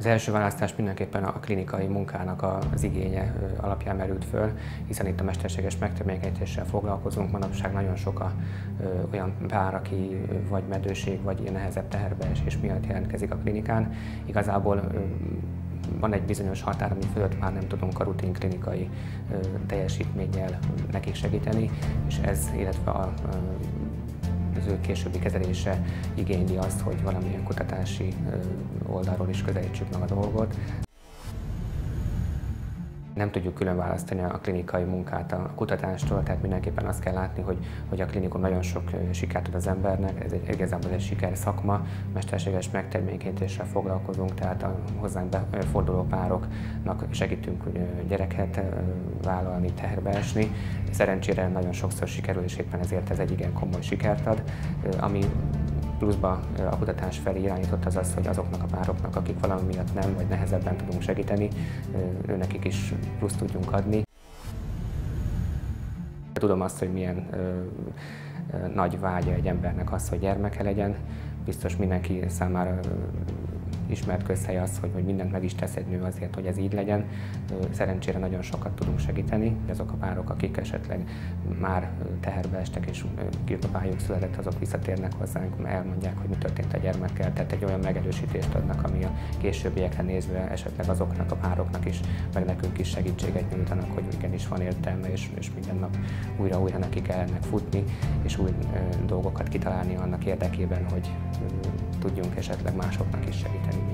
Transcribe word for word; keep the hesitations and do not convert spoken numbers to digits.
Az első választás mindenképpen a klinikai munkának az igénye alapján merült föl, hiszen itt a mesterséges megtermékenyítéssel foglalkozunk. Manapság nagyon sok a, ö, olyan pár, aki vagy medőség, vagy ilyen nehezebb teherbeesés miatt jelentkezik a klinikán. Igazából ö, van egy bizonyos határ, ami fölött már nem tudunk a rutin klinikai ö, teljesítménnyel nekik segíteni, és ez, illetve a, ö, az ő későbbi kezelése igényli azt, hogy valamilyen kutatási oldalról is közelítsük meg a dolgot. Nem tudjuk külön választani a klinikai munkát a kutatástól, tehát mindenképpen azt kell látni, hogy, hogy a klinikum nagyon sok sikert ad az embernek, ez egy, igazából egy siker szakma, mesterséges megtermékenyítéssel foglalkozunk, tehát a hozzánk beforduló pároknak segítünk gyereket vállalni, teherbe esni. Szerencsére nagyon sokszor sikerül, és éppen ezért ez egy igen komoly sikert ad, ami pluszba a kutatás felé irányított az az, hogy azoknak a pároknak, akik valami miatt nem, vagy nehezebben tudunk segíteni, őnekik is plusz tudjunk adni. Tudom azt, hogy milyen ö, ö, nagy vágya egy embernek az, hogy gyermeke legyen. Biztos mindenki számára ö, ismert közhely az, hogy, hogy mindent meg is tesz egy nő azért, hogy ez így legyen. Szerencsére nagyon sokat tudunk segíteni, azok a párok, akik esetleg már teherbe estek és kirpapályuk született, azok visszatérnek hozzánk, elmondják, hogy mi történt a gyermekkel, tehát egy olyan megerősítést adnak, ami a későbbiekre nézve esetleg azoknak a pároknak is, meg nekünk is segítséget nyújtanak, hogy igenis van értelme, és, és minden nap újra-újra neki kell ennek futni, és új ö, dolgokat kitalálni annak érdekében, hogy ö, tudjunk esetleg másoknak is segíteni.